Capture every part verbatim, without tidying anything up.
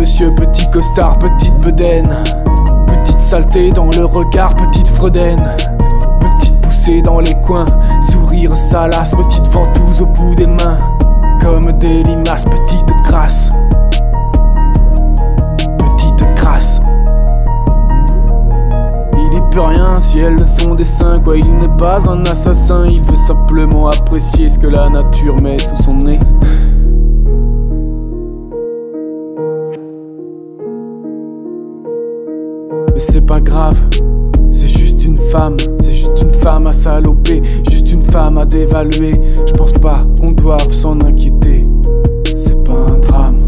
monsieur, petit costard, petite bedaine. Petite saleté dans le regard, petite fredaine. Petite poussée dans les coins, sourire salace, petite ventouse au bout des mains. Comme des limaces, petite crasse. Petite crasse. Il y peut rien si elles sont des saints, quoi, il n'est pas un assassin. Il veut simplement apprécier ce que la nature met sous son nez. Mais c'est pas grave, c'est juste une femme, c'est juste une femme à saloper, juste une femme à dévaluer. Je pense pas qu'on doive s'en inquiéter, c'est pas un drame.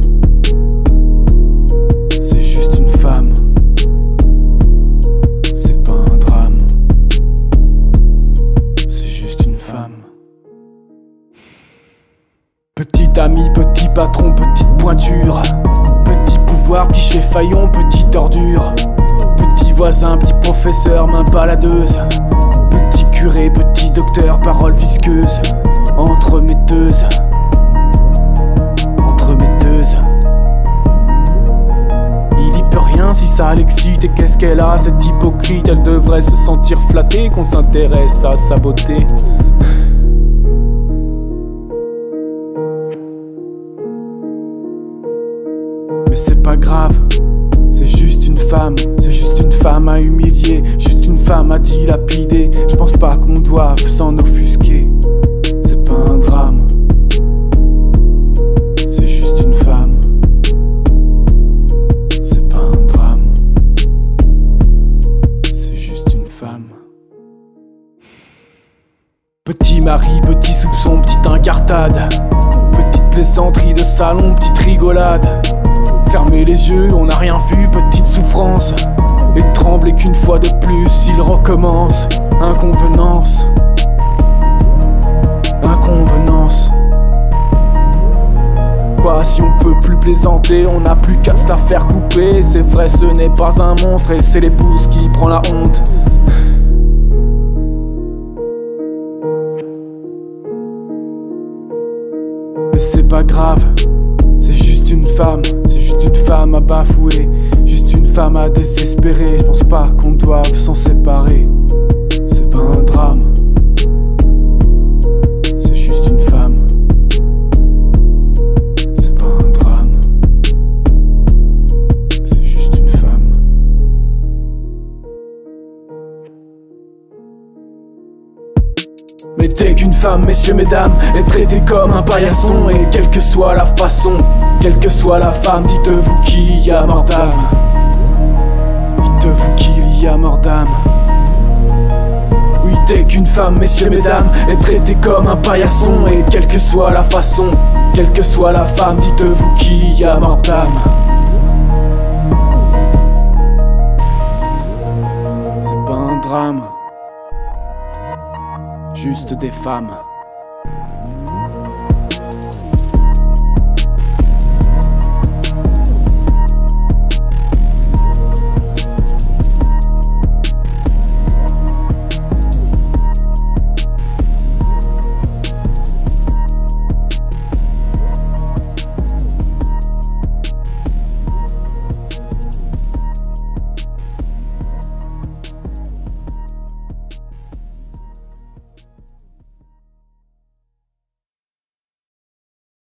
C'est juste une femme, c'est pas un drame. C'est juste une femme. Petit ami, petit patron, petite pointure. Petit pouvoir, petit chef faillon, petite ordure. Petit voisin, petit professeur, main baladeuse. Petit curé, petit docteur, parole visqueuse. Entremetteuse. Entremetteuse. Il y peut rien si ça l'excite. Et qu'est-ce qu'elle a, cette hypocrite? Elle devrait se sentir flattée qu'on s'intéresse à sa beauté. Mais c'est pas grave, c'est juste une femme, c'est juste une femme à humilier, juste une femme à dilapider. Je pense pas qu'on doive s'en offusquer, c'est pas un drame. C'est juste une femme, c'est pas un drame. C'est juste une femme. Petit mari, petit soupçon, petite incartade. Petite plaisanterie de salon, petite rigolade. Fermer les yeux, on n'a rien vu, petite souffrance. Et trembler qu'une fois de plus, il recommence. Inconvenance. Inconvenance. Quoi, si on peut plus plaisanter, on n'a plus qu'à se la faire couper. C'est vrai, ce n'est pas un monstre et c'est l'épouse qui prend la honte. Mais c'est pas grave, c'est juste une femme, c'est juste une femme à bafouer, juste une femme à désespérer. Je pense pas qu'on doive s'en séparer, c'est pas un drame. C'est juste une femme, c'est pas un drame. C'est juste une femme. Mais dès qu'une femme, messieurs, mesdames, est traitée comme un paillasson, et quelle que soit la façon, quelle que soit la femme, dites-vous qu'il y a mort d'âme. Dites-vous qu'il y a mort d'âme. Oui, dès qu'une femme, messieurs, mesdames, est traitée comme un paillasson, et quelle que soit la façon, quelle que soit la femme, dites-vous qu'il y a mort d'âme. C'est pas un drame, juste des femmes.